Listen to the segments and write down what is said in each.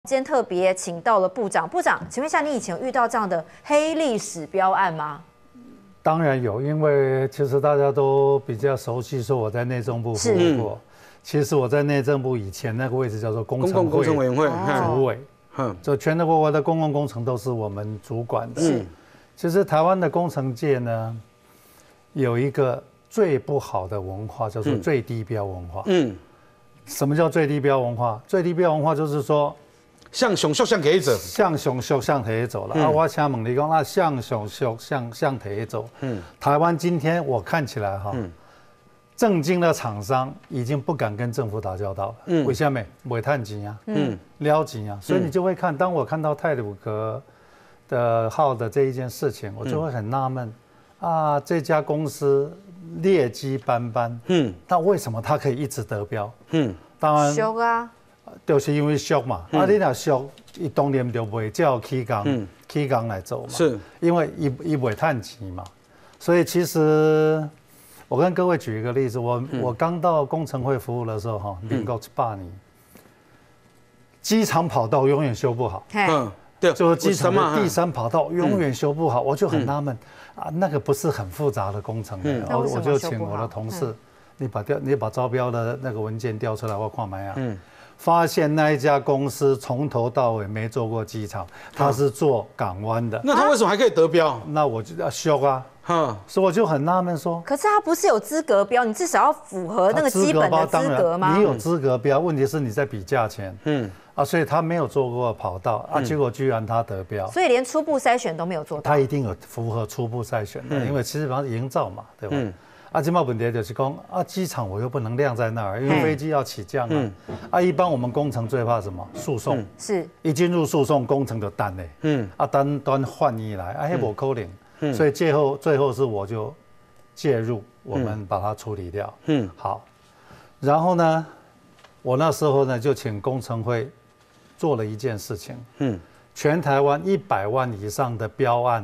今天特别请到了部长，部长，请问一下，你以前有遇到这样的黑历史标案吗？ 当然有，因为其实大家都比较熟悉，说我在内政部服务过。其实我在内政部以前那个位置叫做公共工程委员会主委，就全国国的公共工程都是我们主管的。是，其实台湾的工程界呢，有一个最不好的文化，叫做最低标文化。什么叫最低标文化？最低标文化就是说。 向上俗向提走， 向上俗向提走了。我请问你讲，那向上俗向提走？台湾今天我看起来哈，正经的厂商已经不敢跟政府打交道了。为什么？没赚钱啊，撩钱啊。所以你就会看，当我看到太鲁阁的号的这一件事情，我就会很纳闷啊，这家公司劣迹斑斑，那为什么它可以一直得标？当然。 俗啊。 就是因为俗嘛，你若俗，伊当然就袂照起工来做嘛。是，因为伊袂赚钱嘛。所以其实我跟各位举一个例子，我刚到工程会服务的时候，哈，民国18年，机场跑道永远修不好。对，就是机场的第3跑道永远修不好，我就很纳闷啊，那个不是很复杂的工程，我就请我的同事，你把招标的那个文件调出来，我看买啊。发现那一家公司从头到尾没做过机场，他是做港湾的。 那他为什么还可以得标？ 那我就要修啊。所以我就很纳闷说， 可是他不是有资格标，你至少要符合那个基本的资格吗？ 你有资格标，问题是你在比价钱。所以他没有做过跑道啊，结果居然他得标。 所以连初步筛选都没有做到。 他一定有符合初步筛选的，因为其实比方营造嘛，对吧？今嘛问题就是讲机场我又不能晾在那儿，因为飞机要起降啊。一般我们工程最怕什么？诉讼。是。一进入诉讼，工程就单嘞。单换一来，那不可能。所以最后是我就介入，我们把它处理掉。好。然后呢，我那时候呢就请工程会做了一件事情。全台湾100万以上的标案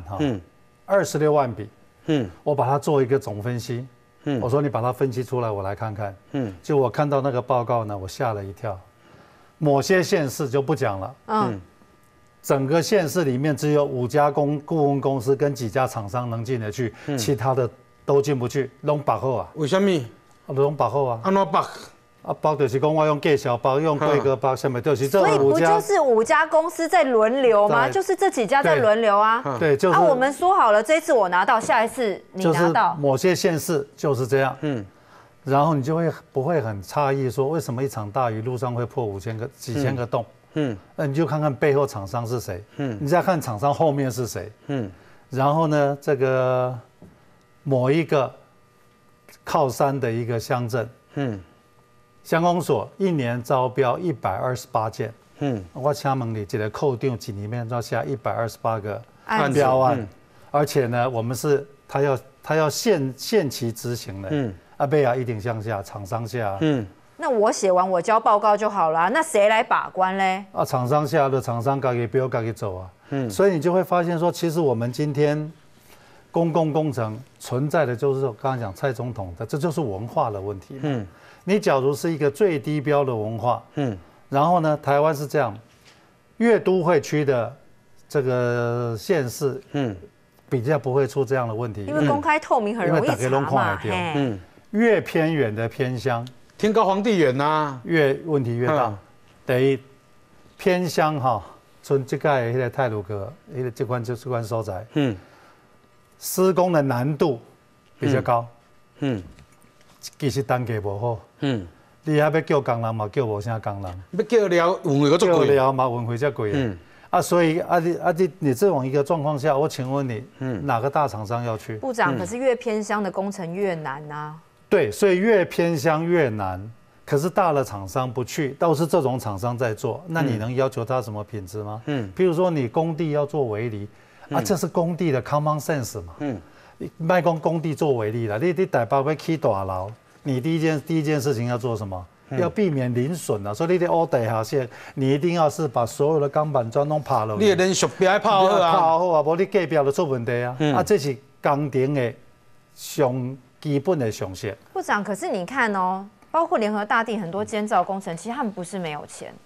26万笔。我把它做一个总分析。我说你把它分析出来，我来看看。就我看到那个报告呢，我吓了一跳。某些县市就不讲了。整个县市里面只有5家顾问公司跟几家厂商能进得去，其他的都进不去，拢白后啊。 为什么？ 拢白后啊。 安怎白？ 包就是讲我用介绍包，用贵格包，什么就是这5家。 所以不就是5家公司在轮流吗？就是这几家在轮流啊。 对，就是。 我们说好了，这一次我拿到，下一次你拿到。 某些县市就是这样。然后你就不会很诧异，说为什么一场大雨路上会破几千个洞？那你就看看背后厂商是谁。你再看厂商后面是谁。然后呢，这个某一个靠山的一个乡镇。乡公所1年招标128件，我请问你，一个扣定几里面要下128个标案，而且呢，我们是他要限期执行的，贝亚一定向下，厂商下， 那我写完我交报告就好了，那谁来把关嘞？ 厂商下的厂商自己标自己走啊，所以你就会发现说，其实我们今天公共工程存在的就是我刚刚讲蔡总统的，这就是文化的问题。你假如是一个最低标的文化，然后呢，台湾是这样，越都会区的这个县市，比较不会出这样的问题， 因为公开透明很容易查嘛。 越偏远的偏乡， 天高皇帝远呐， 越问题越大。第一，偏乡哈，像这个那个太鲁阁，那个这关所在，施工的难度比较高，其实单价不好，你还要叫工人嘛，叫无啥工人， 要叫了运费个最贵， 叫了嘛运费才贵，所以你这种一个状况下，我请问你，哪个大厂商要去？ 部长，可是越偏乡的工程越难啊。 对，所以越偏乡越难，可是大的厂商不去，都是这种厂商在做，那你能要求他什么品质吗？譬如说你工地要做围篱，这是工地的 common sense 嘛，别讲工地做围篱了，你台北要起大楼，你第一件事情要做什么？要避免零损啊，所以你得凹地下线，你一定要是把所有的钢板砖都爬落。 你的连续壁要泡好啊， 泡好啊，无你隔壁就出问题啊。这是工程的上基本的常识。 部长，可是你看哦，包括联合大地很多监造工程，其实他们不是没有钱，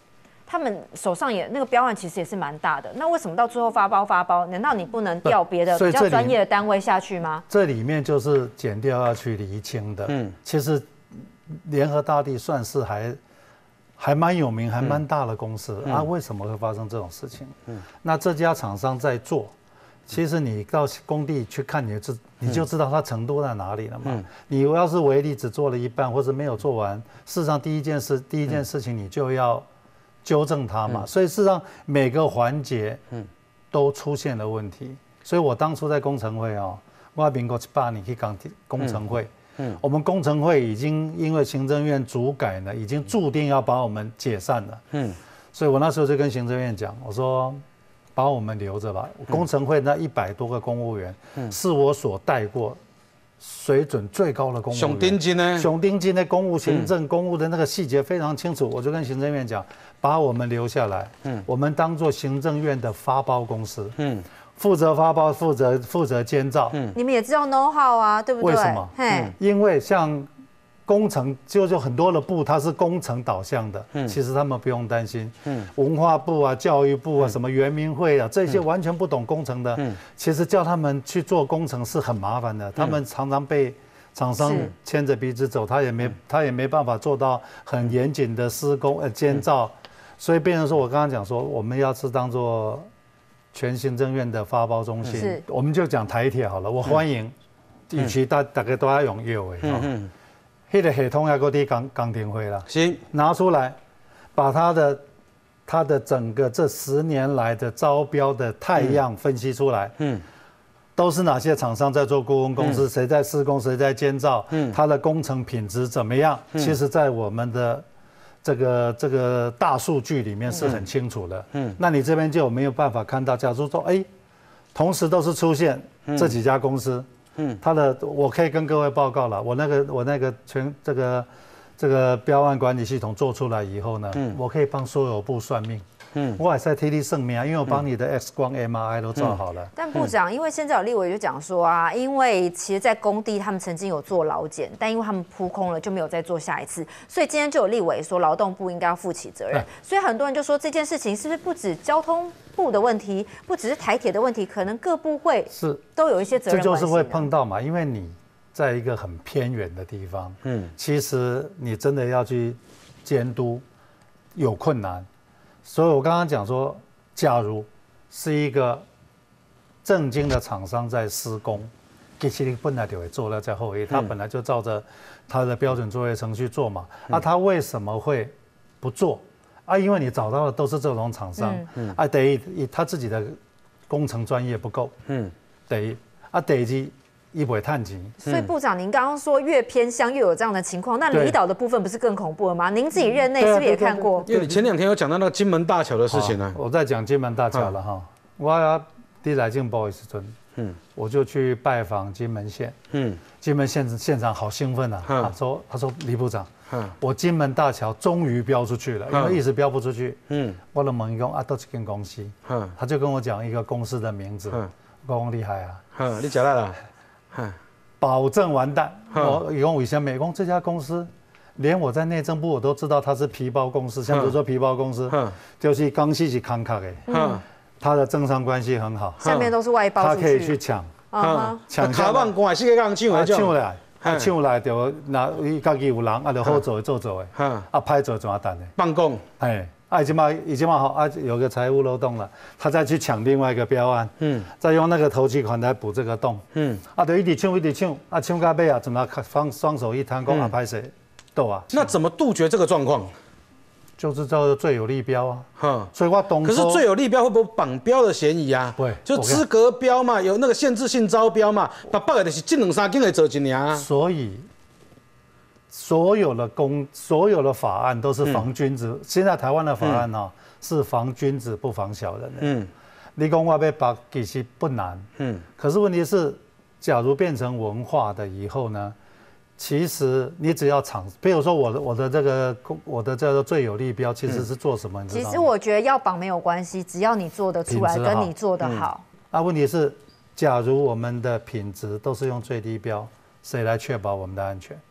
他们手上也那个标案其实也是蛮大的，那为什么到最后发包？难道你不能调别的比较专业的单位下去吗？ 这里面就是检调要去厘清的。其实联合大地算是还蛮有名、还蛮大的公司啊，为什么会发生这种事情？那这家厂商在做，其实你到工地去看，你就知道它程度在哪里了嘛。你要是唯力只做了一半，或者没有做完，事实上第一件事情你就要纠正它嘛。所以事实上每个环节都出现了问题。所以我当初在工程会我民国18年去工程会。我们工程会已经因为行政院主改呢，已经注定要把我们解散了。所以我那时候就跟行政院讲，我说把我们留着吧。工程会那100多个公务员，是我所带过水准最高的公务员。 熊丁金的公务行政、公务的那个细节非常清楚。我就跟行政院讲，把我们留下来，我们当做行政院的发包公司。负责发包，负责监造。 你们也知道 know how 啊，对不对？ 为什么？因为像工程就很多的部，它是工程导向的，其实他们不用担心。文化部啊、教育部啊、什么原民会啊，这些完全不懂工程的，其实叫他们去做工程是很麻烦的。他们常常被厂商牵着鼻子走，他也没办法做到很严谨的施工监造，所以变成说我刚刚讲说，我们要是当做全行政院的发包中心，我们就讲台铁好了。我欢迎，与其大家都要用药的，那个系统要搁伫工程会啦，拿出来，把它的整个这10年来的招标的态样分析出来，都是哪些厂商在做顾问公司，谁在施工，谁在监造，它的工程品质怎么样？其实，在我们的这个大数据里面是很清楚的。那你这边就没有办法看到，假如说，同时都是出现这几家公司，我可以跟各位报告了，我那个全这个标案管理系统做出来以后呢，我可以帮所有部算命。我也在替你算命啊，因为我帮你的 X 光、MRI 都做好了。 但部长，因为现在有立委就讲说啊，因为其实，在工地他们曾经有做劳检，但因为他们扑空了，就没有再做下一次，所以今天就有立委说劳动部应该要负起责任。所以很多人就说这件事情是不是不止交通部的问题，不只是台铁的问题，可能各部会都有一些责任关系。 这就是会碰到嘛，因为你在一个很偏远的地方，其实你真的要去监督有困难。所以我刚刚讲说，假如是一个正经的厂商在施工，其实你本来就会做了在后面，他本来就照着他的标准作业程序做嘛。他为什么会不做？因为你找到的都是这种厂商，等于他自己的工程专业不够，等于一不会探钱。 所以部长，您刚刚说越偏乡越有这样的情况，那离岛的部分不是更恐怖了吗？您自己任内是不是也看过？ 因为你前2天有讲到那个金门大桥的事情呢。 我在讲金门大桥了哈。我要第来进报的时阵，我就去拜访金门县。金门县长好兴奋啊！他说李部长，我金门大桥终于标出去了，因为一直标不出去。我就问他都是间公司，他就跟我讲一个公司的名字。我讲厉害啊！ 你讲了。 保证完蛋！我以后以前美工这家公司，连我在内政部我都知道它是皮包公司，像比如说皮包公司，就是刚系是康卡的，它的政商关系很好， 下面都是外包， 它可以去抢， 抢卡棒关系个刚抢来抢来就那伊家己有人就好做的，歹做怎么办呢？ 办公， 已经嘛好有个财务漏洞了，他再去抢另外一个标案，再用那个头期款来补这个洞，就一直抢，抢到尾怎么双手一摊，讲拍谁斗啊？ 那怎么杜绝这个状况？ 就是叫做最有利标啊，所以我可是最有利标会不会绑标的嫌疑啊？ 会， 就资格标嘛，有那个限制性招标嘛，把的就是这2、3件来做一年啊。 所以。所有的法案都是防君子。现在台湾的法案是防君子不防小人的。你讲我要把其实不难。可是问题是，假如变成文化的以后呢？其实你只要比如说我的这个最有利标，其实是做什么？你知道吗？ 其实我觉得要绑没有关系，只要你做得出来，跟你做得好。 那问题是，假如我们的品质都是用最低标，谁来确保我们的安全？